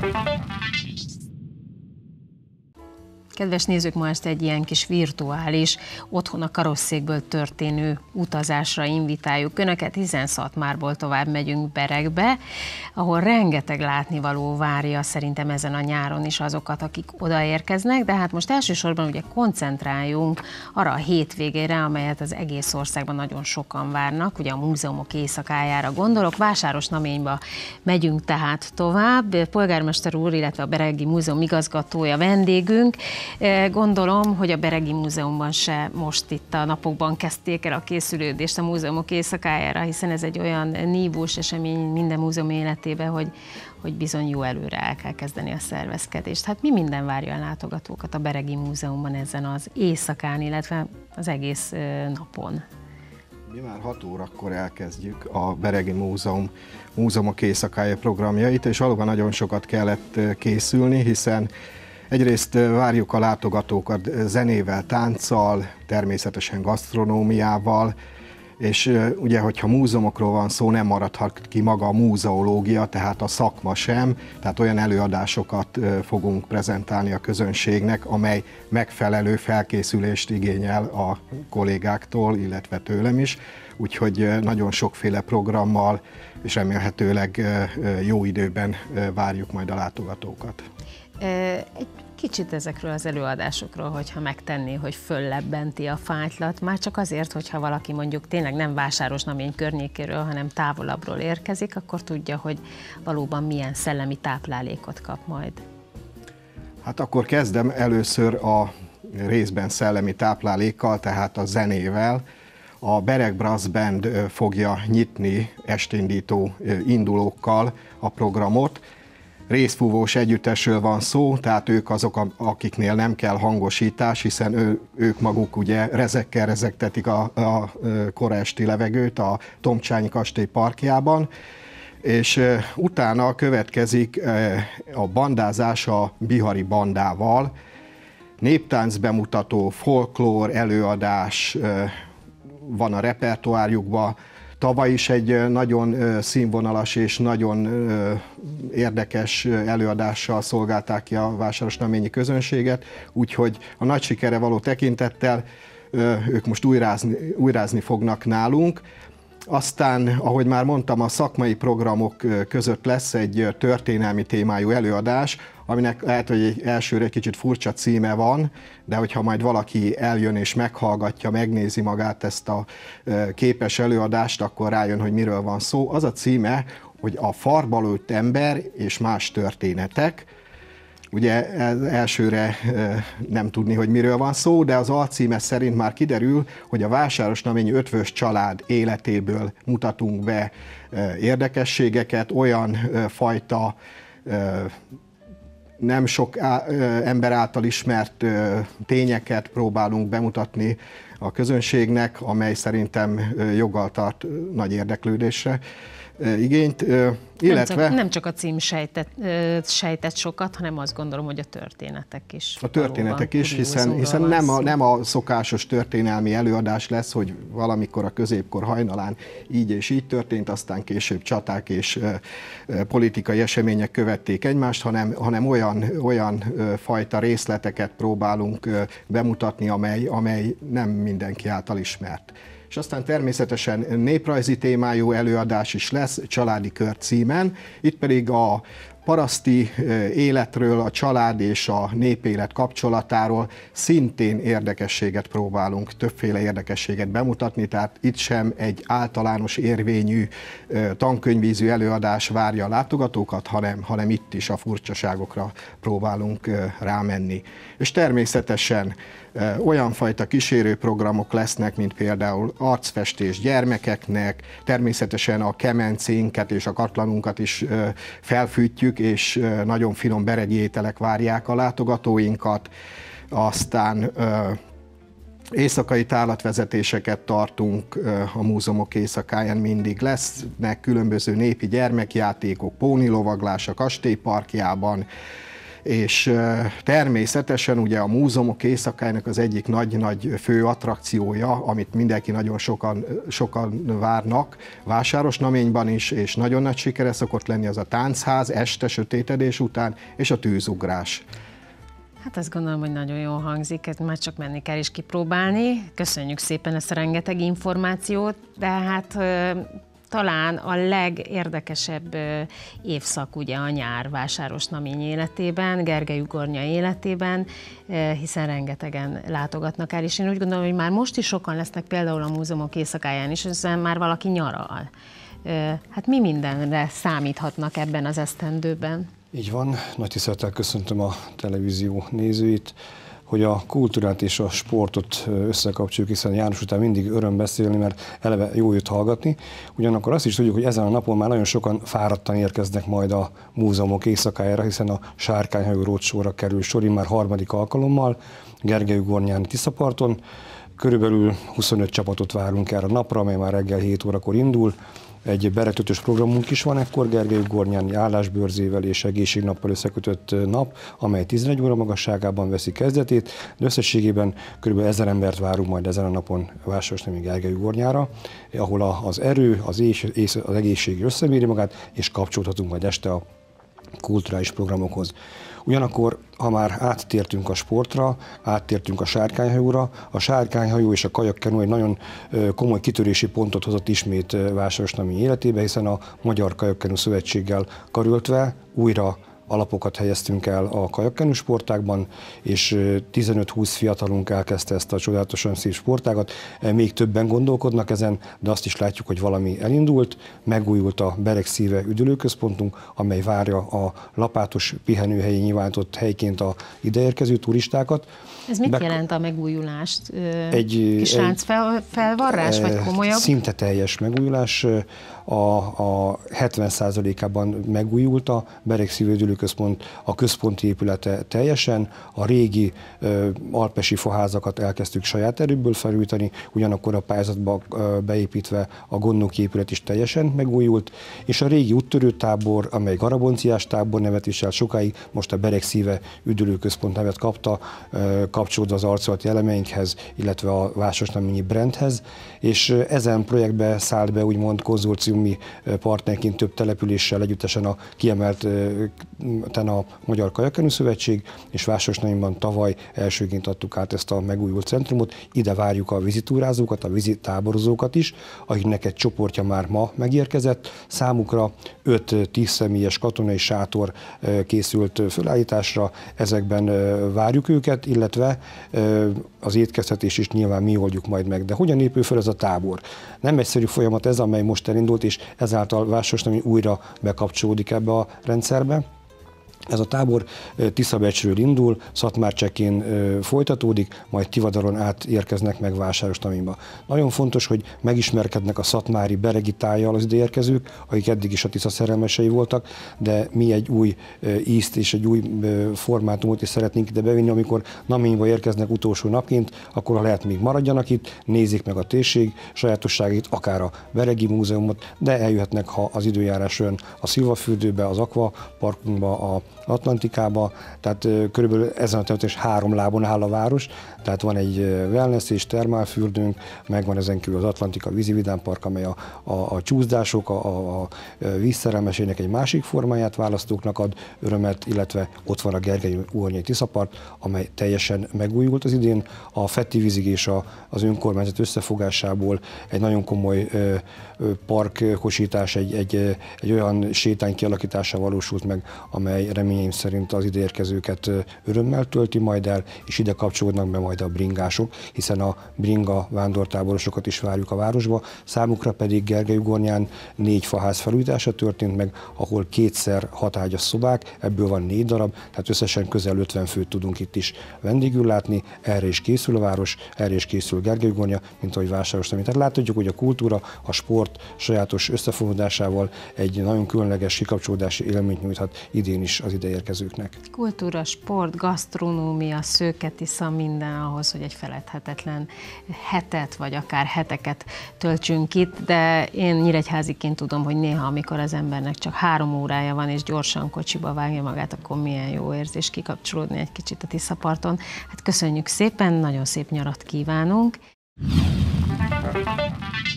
Kedves nézők, ma este egy ilyen kis virtuális, otthon a karosszékből történő utazásra invitáljuk Önöket, hiszen Szatmárból tovább megyünk Beregbe, ahol rengeteg látnivaló várja szerintem ezen a nyáron is azokat, akik odaérkeznek, de hát most elsősorban ugye koncentráljunk arra a hétvégére, amelyet az egész országban nagyon sokan várnak, ugye a múzeumok éjszakájára gondolok. Vásárosnaményba megyünk tehát tovább. Polgármester úr, illetve a Beregi Múzeum igazgatója vendégünk. Gondolom, hogy a Beregi Múzeumban se most itt a napokban kezdték el a készülődést a múzeumok éjszakájára, hiszen ez egy olyan nívós esemény minden múzeum életében, hogy bizony jó előre el kell kezdeni a szervezkedést. Hát mi minden várja a látogatókat a Beregi Múzeumban ezen az éjszakán, illetve az egész napon? Mi már 6 órakor elkezdjük a Beregi Múzeumok éjszakája programjait, és valóban nagyon sokat kellett készülni, hiszen egyrészt várjuk a látogatókat zenével, tánccal, természetesen gasztronómiával, és ugye, hogyha múzeumokról van szó, nem maradhat ki maga a múzeológia, tehát a szakma sem, tehát olyan előadásokat fogunk prezentálni a közönségnek, amely megfelelő felkészülést igényel a kollégáktól, illetve tőlem is, úgyhogy nagyon sokféle programmal, és remélhetőleg jó időben várjuk majd a látogatókat. Egy kicsit ezekről az előadásokról, hogyha megtenné, hogy föllebbenti a fájtlat, már csak azért, hogyha valaki mondjuk tényleg nem Vásárosnamény környékéről, hanem távolabbról érkezik, akkor tudja, hogy valóban milyen szellemi táplálékot kap majd. Hát akkor kezdem először a részben szellemi táplálékkal, tehát a zenével. A Bereg Brass Band fogja nyitni estindító indulókkal a programot. Részfúvós együttesről van szó, tehát ők azok, akiknél nem kell hangosítás, hiszen ők maguk ugye rezekkel rezegtetik a kora esti levegőt a Tomcsányi kastély parkjában, és utána következik a bandázás a Bihari bandával, néptánc bemutató, folklór előadás van a repertoárjukban. Tavaly is egy nagyon színvonalas és nagyon érdekes előadással szolgálták ki a vásárosnaményi közönséget, úgyhogy a nagy sikere való tekintettel ők most újrázni fognak nálunk. Aztán, ahogy már mondtam, a szakmai programok között lesz egy történelmi témájú előadás, aminek lehet, hogy elsőre egy kicsit furcsa címe van, de hogyha majd valaki eljön és meghallgatja, megnézi magát ezt a képes előadást, akkor rájön, hogy miről van szó. Az a címe, hogy a farba lőtt ember és más történetek. Ugye elsőre nem tudni, hogy miről van szó, de az alcíme szerint már kiderül, hogy a vásárosnaményi ötvös család életéből mutatunk be érdekességeket, olyan fajta nem sok ember által ismert tényeket próbálunk bemutatni a közönségnek, amely szerintem joggal tart nagy érdeklődésre igényt, illetve... Nem csak a cím sejtett sokat, hanem azt gondolom, hogy a történetek is. A történetek is, hiszen nem a szokásos történelmi előadás lesz, hogy valamikor a középkor hajnalán így és így történt, aztán később csaták és politikai események követték egymást, hanem olyan fajta részleteket próbálunk bemutatni, amely nem mindenki által ismert. És aztán természetesen néprajzi témájú előadás is lesz, Családi kör címen. Itt pedig a paraszti életről, a család és a népélet kapcsolatáról szintén érdekességet próbálunk, többféle érdekességet bemutatni, tehát itt sem egy általános érvényű tankönyvízű előadás várja a látogatókat, hanem itt is a furcsaságokra próbálunk rámenni. És természetesen olyan fajta kísérőprogramok lesznek, mint például arcfestés gyermekeknek, természetesen a kemencénket és a katlanunkat is felfűtjük, és nagyon finom beregi ételek várják a látogatóinkat. Aztán éjszakai tárlatvezetéseket tartunk a múzeumok éjszakáján, mindig lesznek különböző népi gyermekjátékok, pónilovaglás a kastély parkjában, és természetesen ugye a múzeumok éjszakájának az egyik nagy fő attrakciója, amit mindenki nagyon sokan várnak, Vásárosnaményban is, és nagyon nagy sikere szokott lenni, az a táncház este sötétedés után, és a tűzugrás. Hát azt gondolom, hogy nagyon jól hangzik, ezt már csak menni kell és kipróbálni. Köszönjük szépen ezt a rengeteg információt, de hát talán a legérdekesebb évszak ugye a nyár Vásárosnamény életében, Gergely ugornya életében, hiszen rengetegen látogatnak el, és én úgy gondolom, hogy már most is sokan lesznek például a múzeumok éjszakáján is, hiszen már valaki nyaral. Hát mi mindenre számíthatnak ebben az esztendőben? Így van, nagy tisztelettel köszöntöm a televízió nézőit, hogy a kultúrát és a sportot összekapcsoljuk, hiszen János után mindig öröm beszélni, mert eleve jó jött hallgatni. Ugyanakkor azt is tudjuk, hogy ezen a napon már nagyon sokan fáradtan érkeznek majd a múzeumok éjszakájára, hiszen a Sárkányhajó Roadshow-ra kerül sor már harmadik alkalommal, Gergely-ugornyán Tiszaparton. Körülbelül 25 csapatot várunk erre a napra, amely már reggel 7 órakor indul. Egy beretötös programunk is van ekkor Gergely-ugornyán állásbőrzével és egészségnappal összekötött nap, amely 11 óra magasságában veszi kezdetét, de összességében kb. 1000 embert várunk majd ezen a napon Vásárosnamény Gergely-ugornyára, ahol az erő, az egészség összeméri magát, és kapcsolódhatunk majd este a kulturális programokhoz. Ugyanakkor, ha már áttértünk a sportra, áttértünk a Sárkányhajóra, a Sárkányhajó és a kajakkenu egy nagyon komoly kitörési pontot hozott ismét Vásárosnamény életébe, hiszen a Magyar Kajakkenu Szövetséggel karöltve újra alapokat helyeztünk el a kajakkenu sportágban, és 15-20 fiatalunk elkezdte ezt a csodálatosan szép sportágat. Még többen gondolkodnak ezen, de azt is látjuk, hogy valami elindult. Megújult a Beregszíve üdülőközpontunk, amely várja a lapátos pihenőhelyi nyilvánított helyként a ideérkező turistákat. Ez mit jelent a megújulást? Kis láncfelvarrás, vagy komolyabb? Szinte teljes megújulás. A 70%-ában megújult a Beregszíve üdülőközpont, a központi épülete teljesen, a régi alpesi faházakat elkezdtük saját erőből felújítani, ugyanakkor a pályázatba beépítve a gondnoki épület is teljesen megújult, és a régi úttörőtábor, amely Garabonciás tábor nevet viselt sokáig, most a Beregszíve üdülőközpont nevet kapta, kapcsolódva az arcolati elemeinkhez, illetve a Vásárosnaményi brandhez, és ezen projektbe szállt be úgymond konzorciumi partnerként több településsel együttesen a kiemelten a Magyar Kajakkenu Szövetség, és Vásárosnaményban tavaly elsőként adtuk át ezt a megújult centrumot. Ide várjuk a vízitúrázókat, a vízitáborozókat is, akiknek egy csoportja már ma megérkezett. Számukra 5-10 személyes katonai sátor készült fölállításra, ezekben várjuk őket, illetve az étkeztetés is nyilván mi oldjuk majd meg. De hogyan épül fel ez a tábor? Nem egyszerű folyamat ez, amely most elindult, és ezáltal Vásárosnamény újra bekapcsolódik ebbe a rendszerbe. Ez a tábor Tiszabecsről indul, Szatmárcsekén folytatódik, majd Tivadaron átérkeznek meg Vásárosnaményba. Nagyon fontos, hogy megismerkednek a szatmári beregi tájjal az ideérkezők, akik eddig is a Tisza szerelmesei voltak, de mi egy új ízt és egy új formátumot is szeretnénk ide bevinni, amikor Naményba érkeznek utolsó napként, akkor ha lehet még maradjanak itt, nézzék meg a térség sajátosságait, akár a Beregi Múzeumot, de eljöhetnek, ha az időjárás olyan, a Szilvafürdőbe, az Aquaparkunkba, a Atlantikába, tehát körülbelül ezen a területen is 3 lábon áll a város, tehát van egy wellness és termálfürdőnk, megvan ezen kívül az Atlantika vízi vidámpark, amely a csúszdások, a vízszerelmesének egy másik formáját választóknak ad örömet, illetve ott van a Gergely-ugornyai Tiszapart, amely teljesen megújult az idén. A Fetti vízig és az önkormányzat összefogásából egy nagyon komoly parkkosítás, egy olyan sétány kialakítása valósult meg, amely reményeim szerint az ideérkezőket örömmel tölti majd el, és ide kapcsolódnak be majd a bringások, hiszen a bringa vándortáborosokat is várjuk a városba. Számukra pedig Gergely-ugornyán 4 faház felújítása történt meg, ahol 2x 6 ágyas szobák, ebből van 4 darab, tehát összesen közel 50 főt tudunk itt is vendégül látni. Erre is készül a város, erre is készül Gergely-ugornya, mint ahogy Vásárosnamény. Tehát láthatjuk, hogy a kultúra, a sport sajátos összefonódásával egy nagyon különleges kikapcsolódási élményt nyújthat idén is az ideérkezőknek. Kultúra, sport, gasztronómia, Szőke-Tisza, minden ahhoz, hogy egy feledhetetlen hetet, vagy akár heteket töltsünk itt, de én nyíregyháziként tudom, hogy néha, amikor az embernek csak 3 órája van, és gyorsan kocsiba vágja magát, akkor milyen jó érzés kikapcsolódni egy kicsit a Tiszaparton. Hát köszönjük szépen, nagyon szép nyarat kívánunk!